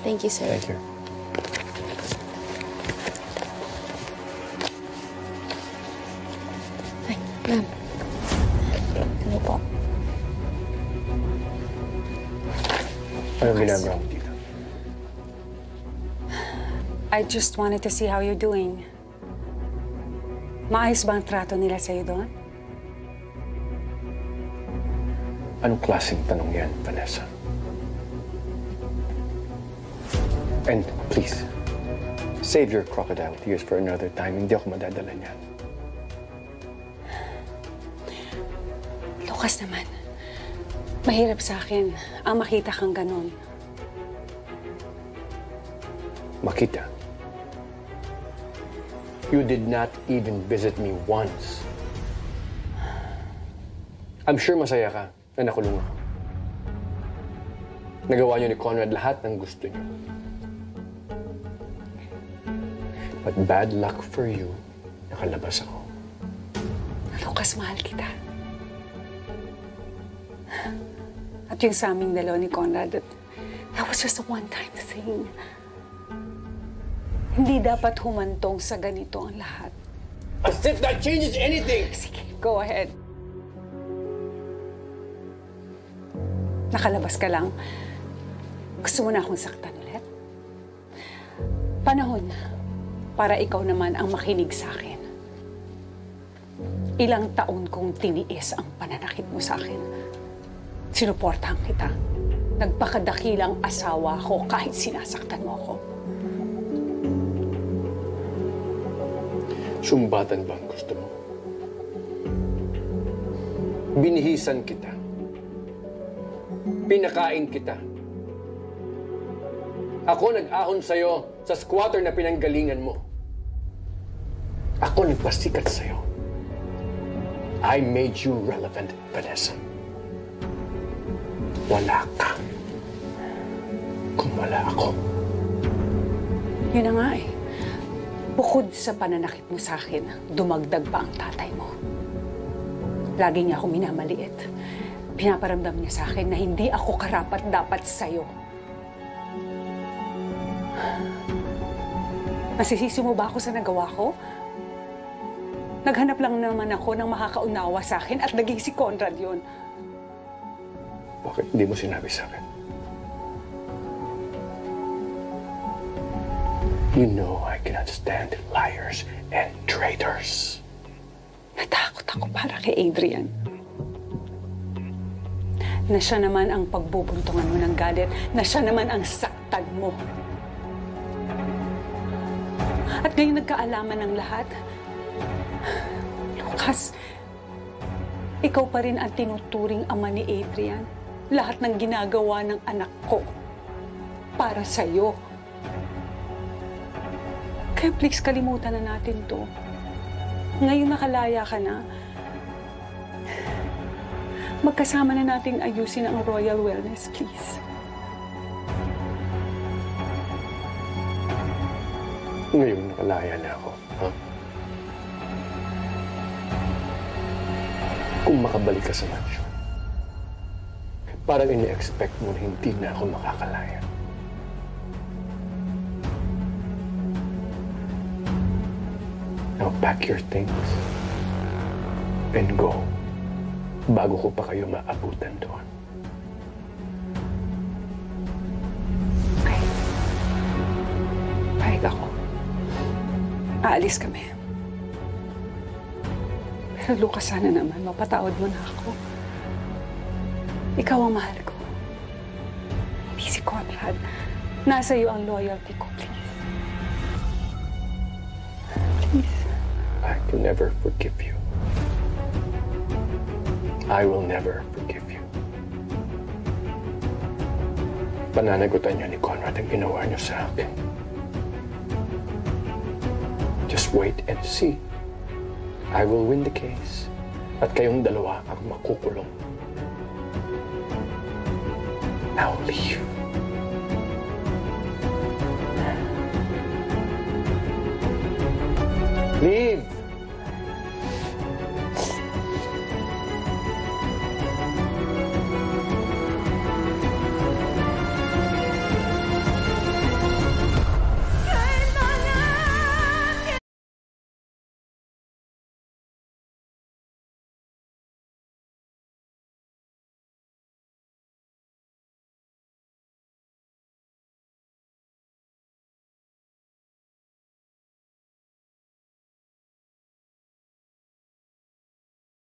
Thank you, sir. Thank you. Ay, ma'am. Ano po? Anong ginagawa mo dito? I just wanted to see how you're doing. Maayos ba ang trato nila sa'yo doon? Anong klaseng tanong yan, Vanessa? And please, save your crocodile tears for another time. Hindi ako madadala niyan. Lucas naman, mahirap sa akin ang makita kang ganon. Makita? You did not even visit me once. I'm sure masaya ka na nakulong ako. Nagawa niyo ni Conrad lahat ng gusto niyo. But bad luck for you, nakalabas ako. Lucas, mahal kita. At yung sa aming dalawa ni Conrad, that was just a one-time thing. Hindi dapat humantong sa ganito ang lahat. As if that changes anything! Sige, go ahead. Nakalabas ka lang. Gusto mo na akong saktan ulit? Panahon na para ikaw naman ang makinig sa akin. Ilang taon kong tiniis ang pananakit mo sa akin. Sinuportahan kita. Nagpakadakilang asawa ko kahit sinasaktan mo ako. Sumbatan ba ang gusto mo? Binihisan kita. Pinakain kita. Ako nag-ahon sa'yo sa squatter na pinanggalingan mo. Ako nagpasikat sa'yo. I made you relevant, Vanessa. Wala ka. Kung wala ako. Yun na nga eh. Bukod sa pananakit mo sa akin, dumagdag pa ang tatay mo. Lagi niya ako minamaliit. Pinaparamdam niya sa akin na hindi ako karapat-dapat sa'yo. Masisisi mo ba ako sa nagawa ko? Naghanap lang naman ako ng makakaunawa sa akin at naging si Conrad yun. Bakit hindi mo sinabi sa akin? You know I cannot stand liars and traitors. Natakot ako para kay Adrian. Na siya naman ang pagbubuntungan mo ng galit, na siya naman ang saktan mo. At ngayon nagkaalaman ng lahat. Lucas, ikaw pa rin ang tinuturing ama ni Adrian. Lahat ng ginagawa ng anak ko para sa'yo. Kaya please, kalimutan na natin to. Ngayon nakalaya ka na. Magkasama na nating ayusin ang Royal Wellness, please. Ngayon nakalaya na ako, ha? Kung makabalik ka sa mansyon, parang ini-expect mo na hindi na ako makakalaya. Now pack your things and go bago ko pa kayo maabutan doon. Okay. Pahig ako. Aalis kami. Pero Lucas, sana naman mapatawad mo na ako. Ikaw ang mahal ko. Hindi si Conrad. Nasa iyo ang loyalty ko, please. Please. I can never forgive you. I will never forgive you. Pananagutan niyo ni Conrad ang ginawa niyo sa akin. Just wait and see. I will win the case. At kayong dalawa ang makukulong. Now leave.